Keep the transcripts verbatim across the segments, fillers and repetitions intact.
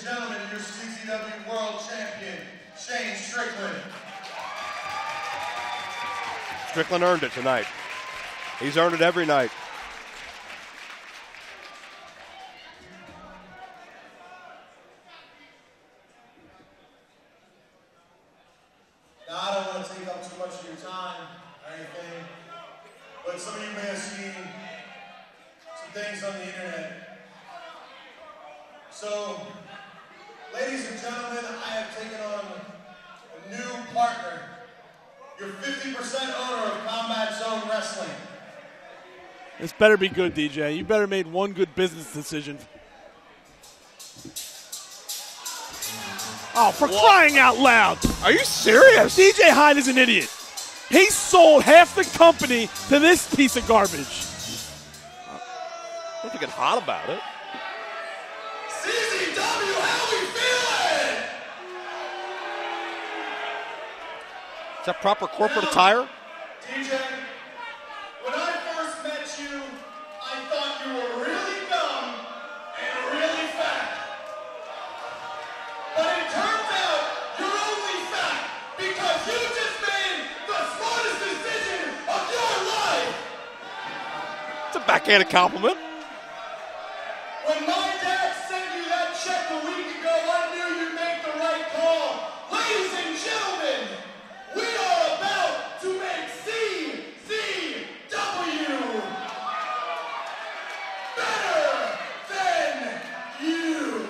gentlemen, your C Z W World Champion, Shane Strickland. Strickland earned it tonight. He's earned it every night. Now, I don't want to take up too much of your time or anything, but some of you may have seen some things on the internet. So, ladies and gentlemen, I have taken on a new partner, your fifty percent owner of Combat Zone Wrestling. This better be good, D J. You better made one good business decision. Oh, for what? Crying out loud. Are you serious? D J Hyde is an idiot. He sold half the company to this piece of garbage. Don't get hot about it. C Z W, how we feeling? Is that proper corporate attire? D J, when I first met you, I thought you were really dumb and really fat. But it turns out you're only fat because you just made the smartest decision of your life. It's a backhanded compliment. When my dad sent you that check a week ago, I knew you'd make the right call. Ladies and gentlemen, we are about to make C Z W better than you.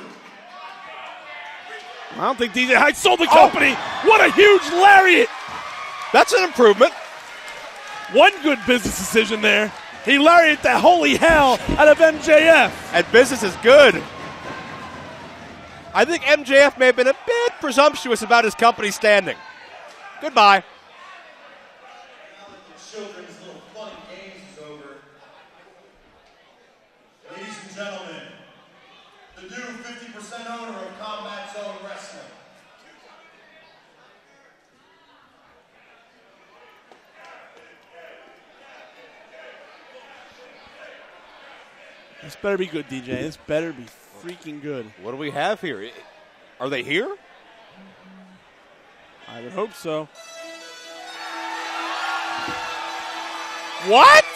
I don't think D J Hyde sold the company. Oh. What a huge lariat. That's an improvement. One good business decision there. He lariated the holy hell out of M J F. And business is good. I think M J F may have been a bit presumptuous about his company standing. Goodbye. Children's little fun games is over. Ladies and gentlemen, the new fifty percent owner of Combat Zone Wrestling. This better be good, D J. This better be freaking good. What do we have here? Are they here? I would hope so. What?